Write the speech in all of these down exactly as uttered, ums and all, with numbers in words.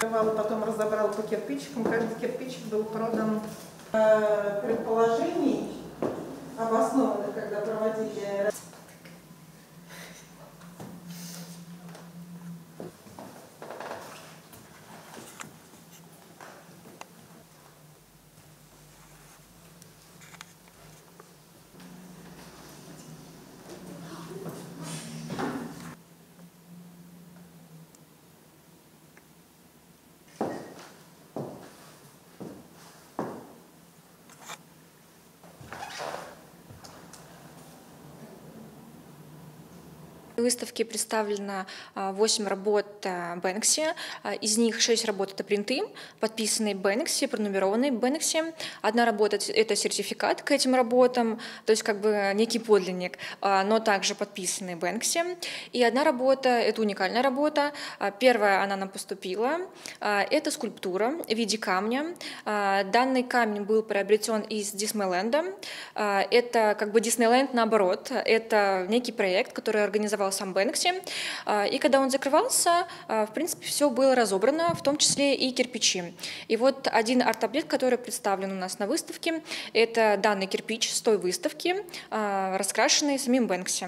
отрывал, потом разобрал по кирпичикам. Каждый кирпичик был продан. Предположений обоснованных, когда проводили. В выставке представлено восемь работ Бэнкси, из них шесть работ — это принты, подписанные Бэнкси, пронумерованные Бэнкси. Одна работа — это сертификат к этим работам, то есть как бы некий подлинник, но также подписанные Бэнкси. И одна работа — это уникальная работа. Первая, она нам поступила, это скульптура в виде камня. Данный камень был приобретен из Диснейленда. Это как бы Диснейленд наоборот, это некий проект, который организовал сам Бэнкси. И когда он закрывался, в принципе, все было разобрано, в том числе и кирпичи. И вот один арт-объект, который представлен у нас на выставке, это данный кирпич с той выставки, раскрашенный самим Бэнкси.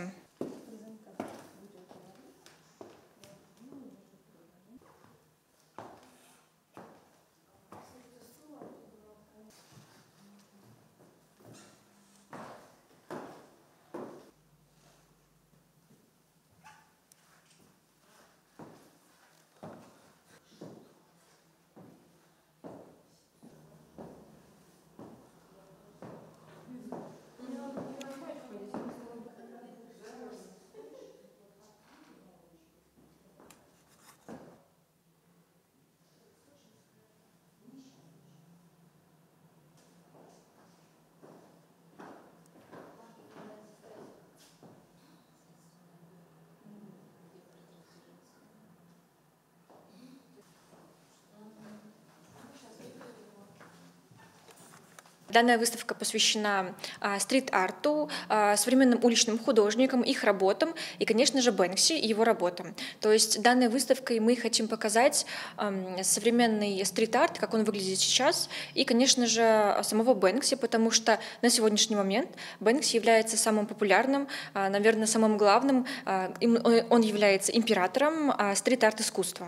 Данная выставка посвящена а, стрит-арту, а, современным уличным художникам, их работам и, конечно же, Бэнкси и его работам. То есть данной выставкой мы хотим показать а, современный стрит-арт, как он выглядит сейчас, и, конечно же, самого Бэнкси, потому что на сегодняшний момент Бэнкси является самым популярным, а, наверное, самым главным, а, он является императором а, стрит-арт-искусства.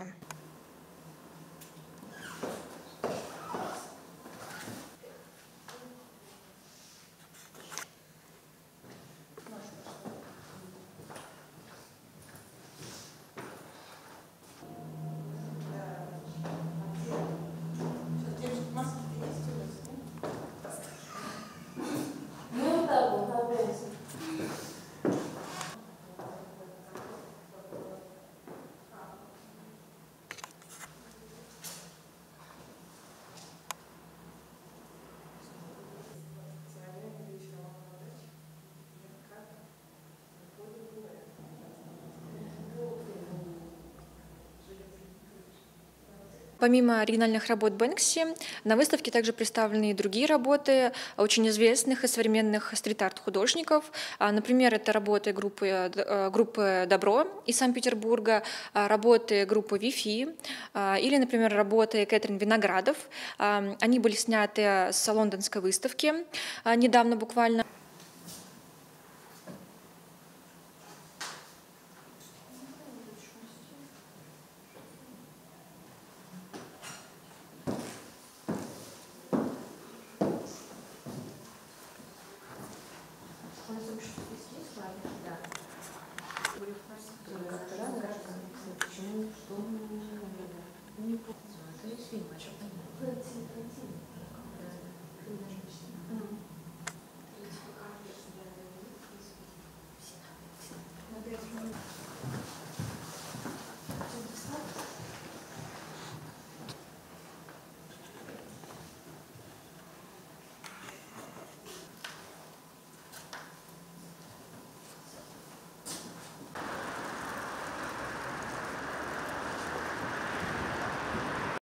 Помимо оригинальных работ Бэнкси, на выставке также представлены и другие работы очень известных и современных стрит-арт художников. Например, это работы группы, группы «Добро» из Санкт-Петербурга, работы группы «Wi-Fi» или, например, работы Кэтрин Виноградов. Они были сняты с лондонской выставки недавно буквально. Это из фильма, о чем-то.